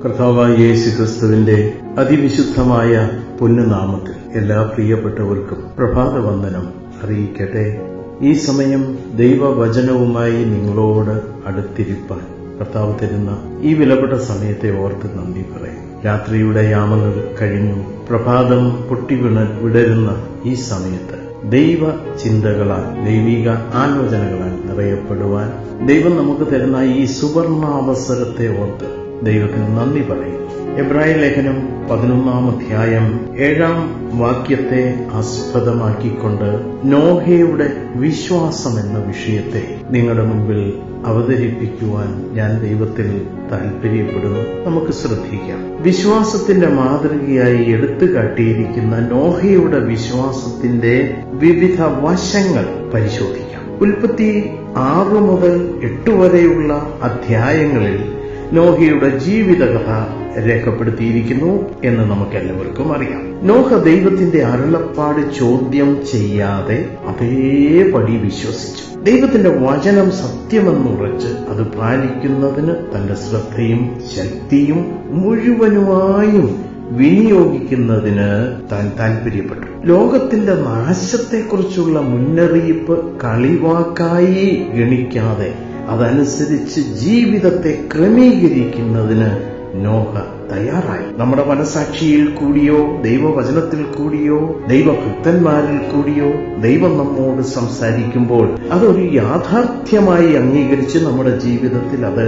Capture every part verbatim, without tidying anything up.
കർത്താവായ യേശു ക്രിസ്തുവിന്റെ അതിവിശുദ്ധമായ പുണ്യനാമത്തിൽ എല്ലാ പ്രിയപ്പെട്ടവർക്കും പ്രഭാതവന്ദനം അറിയിക്കട്ടെ. ഈ സമയം ദൈവവചനവുമായി നിങ്ങളോട് അടുത്തിരിപ്പാൻ കർത്താവ് തരുന്ന ഈ വിലപ്പെട്ട സമയത്തെ ഓർത്ത് നന്ദി പറയും. രാത്രിയുടെ യാമങ്ങൾ കഴിഞ്ഞു പ്രഭാതം പൊട്ടി വിണ വിടരുന്ന ഈ സമയത്ത് ദൈവ ചിന്തകളാൽ, ദൈവിക ആലോചനകളാൽ നിറയപ്പെടുവാൻ ദൈവം നമുക്ക് തരുന്ന ഈ സുവർണാവസരത്തെ ഓർത്ത് ദൈവത്തിന് നന്ദി പറയും. എബ്രായ ലേഖനം പതിനൊന്നാം അധ്യായം ഏഴാം വാക്യത്തെ ആസ്പദമാക്കിക്കൊണ്ട് നോഹയുടെ വിശ്വാസം എന്ന വിഷയത്തെ നിങ്ങളുടെ മുമ്പിൽ അവതരിപ്പിക്കുവാൻ ഞാൻ ദൈവത്തിൽ താല്പര്യപ്പെടുന്നു. നമുക്ക് ശ്രദ്ധിക്കാം. വിശ്വാസത്തിന്റെ മാതൃകയായി എടുത്തു കാട്ടിയിരിക്കുന്ന നോഹയുടെ വിശ്വാസത്തിന്റെ വിവിധ വശങ്ങൾ പരിശോധിക്കാം. ഉൽപ്പത്തി ആറ് മുതൽ എട്ട് വരെയുള്ള അധ്യായങ്ങളിൽ നോഹയുടെ ജീവിതകഥ രേഖപ്പെടുത്തിയിരിക്കുന്നു എന്ന് നമുക്കെല്ലാവർക്കും അറിയാം. നോഹ ദൈവത്തിന്റെ അരുളപ്പാട് ചോദ്യം ചെയ്യാതെ അതേപടി വിശ്വസിച്ചു. ദൈവത്തിന്റെ വചനം സത്യമെന്നുറച്ച് അത് പാലിക്കുന്നതിന് തന്റെ ശ്രദ്ധയും ശക്തിയും മുഴുവനുമായും വിനിയോഗിക്കുന്നതിന് താൻ താല്പര്യപ്പെട്ടു. ലോകത്തിന്റെ നാശത്തെക്കുറിച്ചുള്ള മുന്നറിയിപ്പ് കളിവാക്കായി ഗണിക്കാതെ അതനുസരിച്ച് ജീവിതത്തെ ക്രമീകരിക്കുന്നതിന് നോഹ തയ്യാറായി. നമ്മുടെ മനസാക്ഷിയിൽ കൂടിയോ ദൈവവചനത്തിൽ കൂടിയോ ദൈവഭക്തന്മാരിൽ കൂടിയോ ദൈവം നമ്മോട് സംസാരിക്കുമ്പോൾ അതൊരു യാഥാർത്ഥ്യമായി അംഗീകരിച്ച് നമ്മുടെ ജീവിതത്തിൽ അത്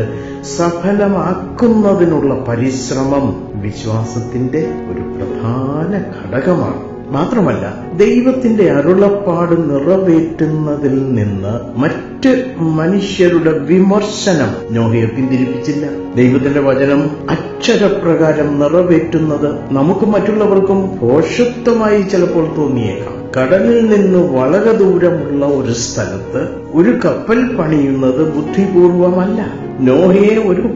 സഫലമാക്കുന്നതിനുള്ള പരിശ്രമം വിശ്വാസത്തിന്റെ ഒരു പ്രധാന ഘടകമാണ്. മാത്രമല്ല, ദൈവത്തിന്റെ അരുളപ്പാട് നിറവേറ്റുന്നതിൽ നിന്ന് മറ്റ് മനുഷ്യരുടെ വിമർശനം നോഹയെ പിന്തിരിപ്പിച്ചില്ല. ദൈവത്തിന്റെ വചനം അക്ഷരപ്രകാരം നിറവേറ്റുന്നത് നമുക്ക് മറ്റുള്ളവർക്കും ഭോഷത്വമായി ചിലപ്പോൾ തോന്നിയേക്കാം. കടലിൽ നിന്ന് വളരെ ദൂരമുള്ള ഒരു സ്ഥലത്ത് ഒരു കപ്പൽ പണിയുന്നത് ബുദ്ധിപൂർവമല്ല. നോഹയെ ഒരു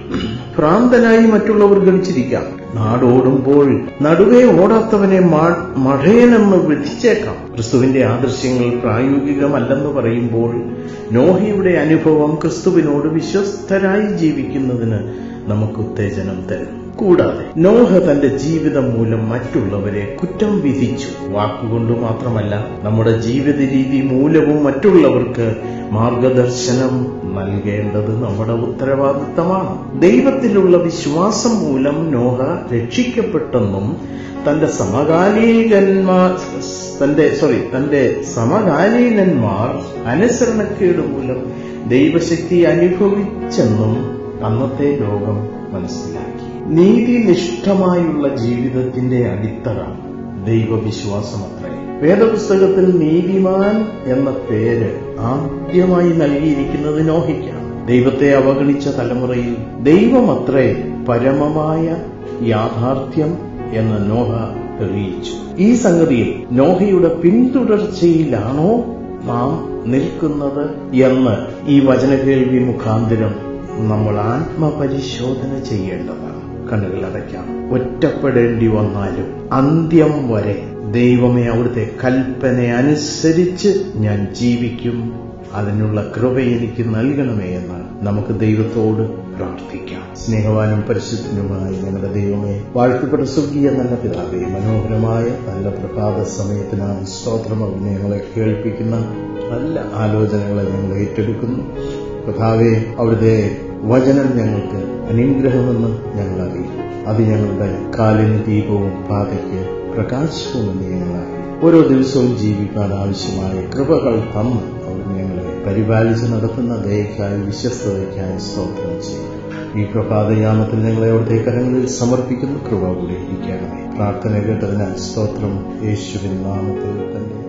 ഭ്രാന്തനായി മറ്റുള്ളവർ ഗണിച്ചിരിക്കാം. നാടോടുമ്പോൾ നടുവേ ഓടാത്തവനെ മഠയനെന്ന് വിധിച്ചേക്കാം. ക്രിസ്തുവിന്റെ ആദർശങ്ങൾ പ്രായോഗികമല്ലെന്ന് പറയുമ്പോൾ നോഹയുടെ അനുഭവം ക്രിസ്തുവിനോട് വിശ്വസ്തരായി ജീവിക്കുന്നതിന് നമുക്ക് ഉത്തേജനം തരും. കൂടാതെ നോഹ തന്റെ ജീവിതം മൂലം മറ്റുള്ളവരെ കുറ്റം വിധിച്ചു. വാക്കുകൊണ്ട് മാത്രമല്ല, നമ്മുടെ ജീവിത രീതി മൂലവും മറ്റുള്ളവർക്ക് മാർഗദർശനം നൽകേണ്ടത് നമ്മുടെ ഉത്തരവാദിത്തമാണ്. ദൈവത്തിലുള്ള വിശ്വാസം മൂലം നോഹ രക്ഷിക്കപ്പെട്ടെന്നും തന്റെ സമകാലീകന്മാർ തന്റെ സോറി തന്റെ സമകാലീനന്മാർ അനുസരണക്കേട് മൂലം ദൈവശക്തി അനുഭവിച്ചെന്നും അന്നത്തെ ലോകം മനസ്സിലാക്കി. നീതിനിഷ്ഠമായുള്ള ജീവിതത്തിന്റെ അടിത്തറ ദൈവവിശ്വാസമത്രേ. വേദപുസ്തകത്തിൽ നീതിമാൻ എന്ന പേര് ആദ്യമായി നൽകിയിരിക്കുന്നത് നോഹയ്ക്കാണ്. ദൈവത്തെ അവഗണിച്ച തലമുറയിൽ ദൈവമത്രേ പരമമായ യാഥാർത്ഥ്യം എന്ന് നോഹ തെളിയിച്ചു. ഈ സംഗതിയിൽ നോഹയുടെ പിന്തുടർച്ചയിലാണോ നാം നിൽക്കുന്നത് എന്ന് ഈ വചനകേൾവി മുഖാന്തരം നമ്മൾ ആത്മപരിശോധന ചെയ്യേണ്ടതാണ്. കണ്ണുകൾ അടയ്ക്കാം. ഒറ്റപ്പെടേണ്ടി വന്നാലും അന്ത്യം വരെ ദൈവമേ, അവിടുത്തെ കൽപ്പന അനുസരിച്ച് ഞാൻ ജീവിക്കും, അതിനുള്ള കൃപ എനിക്ക് നൽകണമേ എന്ന് നമുക്ക് ദൈവത്തോട് പ്രാർത്ഥിക്കാം. സ്നേഹവാനും പരിശുദ്ധനുമായ ഞങ്ങളുടെ ദൈവമേ, വാഴ്ത്തപ്പെട്ട സ്വർഗീയ നല്ല പിതാവേ, മനോഹരമായ നല്ല പ്രഭാത സമയത്തിനാണ് സ്തോത്രം. അവിടുന്ന് ഞങ്ങളെ കേൾപ്പിക്കുന്ന നല്ല ആലോചനകളെ ഞങ്ങൾ ഏറ്റെടുക്കുന്നു. കർത്താവേ, അവിടുത്തെ വചനം ഞങ്ങൾക്ക് അനുഗ്രഹമെന്ന് ഞങ്ങൾ അറിയും. അത് ഞങ്ങളുടെ കാലിന് ദീപവും പാതയ്ക്ക് പ്രകാശവുമെന്ന് ഞങ്ങൾ അറിയും. ഓരോ ദിവസവും ജീവിക്കാൻ ആവശ്യമായ കൃപകൾ തന്ന് അവിടുന്ന് ഞങ്ങളെ പരിപാലിച്ച് നടത്തുന്ന ദയക്കായി വിശ്വസ്തതയ്ക്കായി സ്തോത്രം ചെയ്യും. ഈ പ്രഭാതയാമത്തിൽ ഞങ്ങളെ അവിടുത്തെ കരങ്ങളിൽ സമർപ്പിക്കുന്ന കൃപ കൂടെ ഇരിക്കണമേ. പ്രാർത്ഥന കേട്ടതിനാൽ സ്തോത്രം. യേശുവിൻ നാമത്തിൽ തന്നെ.